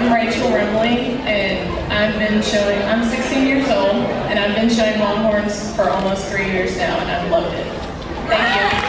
I'm Rachel Rimley, and I'm 16 years old, and I've been showing Longhorns for almost 3 years now, and I've loved it. Thank you.